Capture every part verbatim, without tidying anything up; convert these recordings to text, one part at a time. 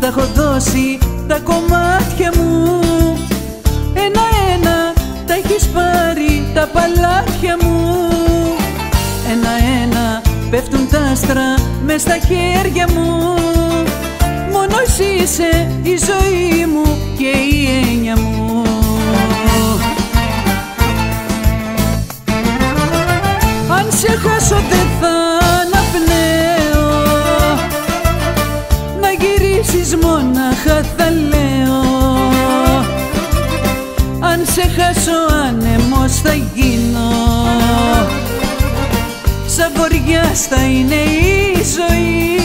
στα έχω δώσει τα κομμάτια μου. Ένα-ένα τα έχεις πάρει τα παλάτια μου. Ένα-ένα πέφτουν τα άστρα μες στα χέρια μου. Μόνο εσύ είσαι η ζωή μου και η έννοια μου. Αν σε χάσω δεν θα αναπνέω, να γυρίσεις μόναχα θα λέω. Αν σε χάσω άνεμος θα γίνω, σαν βοριάς θα είναι η ζωή.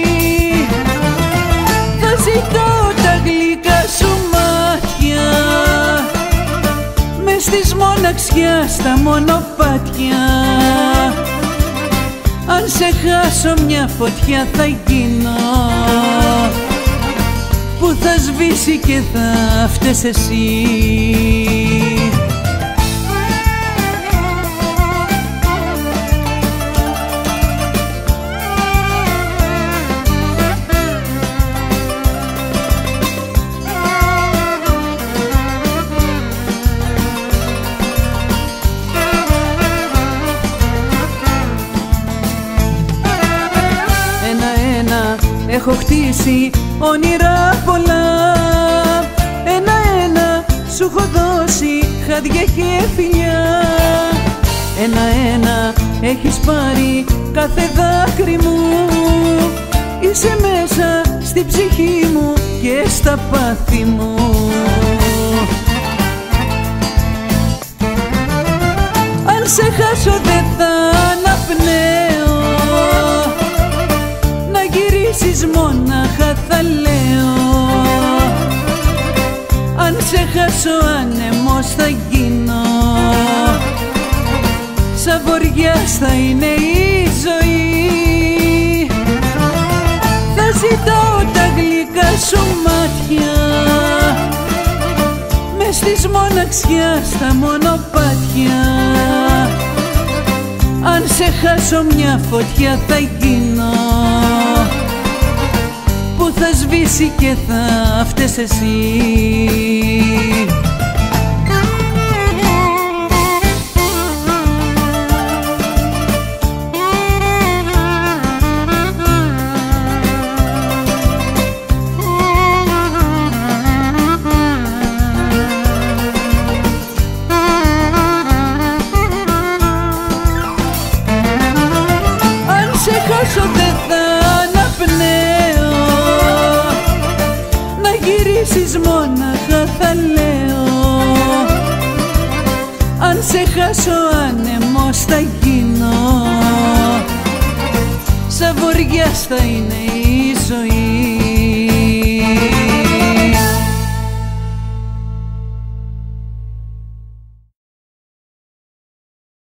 Θα ζητάω τα γλυκά σου μάτια, μες της μοναξιάς τα μονοπάτια. Αν σε χάσω μια φωτιά θα γίνω, που θα σβήσει και θα φταίς εσύ. Ένα-ένα έχω χτίσει όνειρα πολλά, ένα-ένα σου έχω δώσει χάδια και φιλιά. Ένα-ένα έχεις πάρει κάθε δάκρυ μου, είσαι μέσα στη ψυχή μου και στα πάθη μου. Αν σε χάσω δεν θα αναπνέω, να γυρίσεις μόναχα θα λέω. Αν σε χάσω άνεμος θα γίνω, σαν βοριάς θα είναι η ζωή. Θα ζητάω τα γλυκά σου μάτια, μες της μοναξιάς τα μονοπάτια. Αν σε χάσω μια φωτιά θα γίνω, που θα σβήσει και θα φταίς εσύ. Δεν θα αναπνέω, να γυρίσεις μόναχα θα λέω. Αν σε χάσω άνεμος θα γίνω, σαν βοριάς θα είναι η ζωή.